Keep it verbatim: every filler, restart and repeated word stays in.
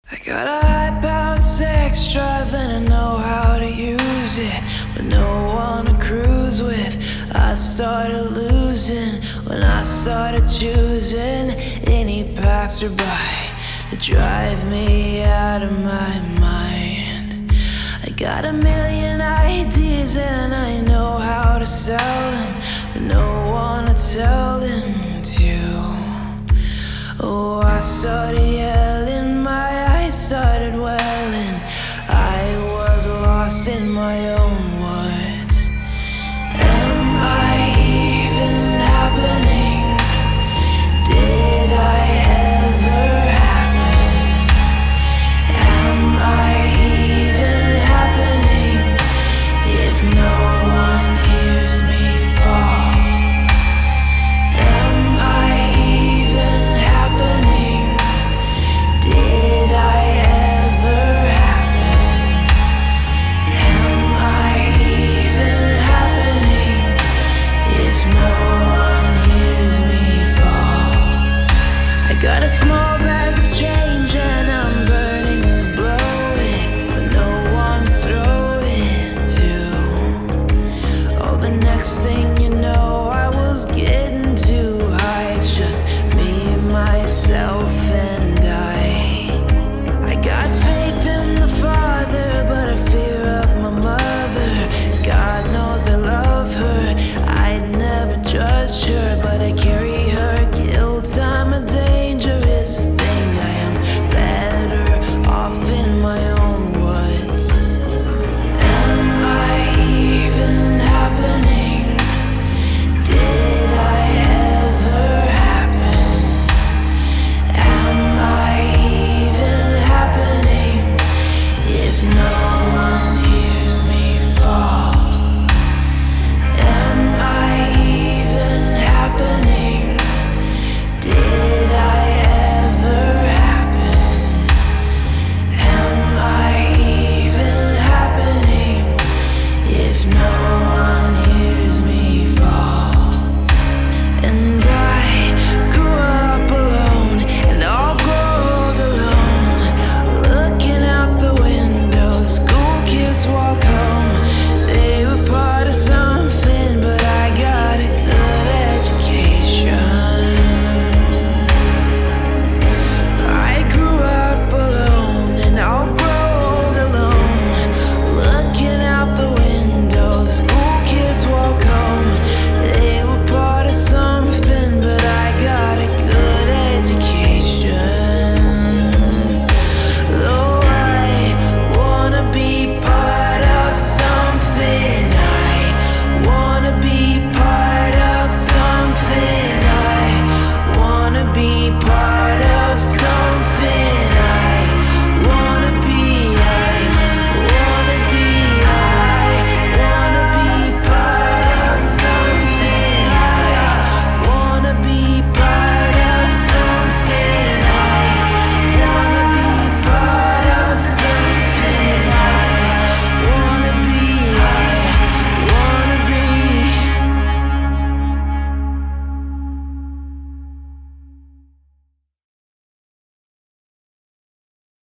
I got a high-powered sex drive and I know how to use it, but no one to cruise with. I started losing when I started choosing any passerby to drive me out of my mind. I got a million ideas and I know how to sell them, but no one to tell them to. Oh, I started yelling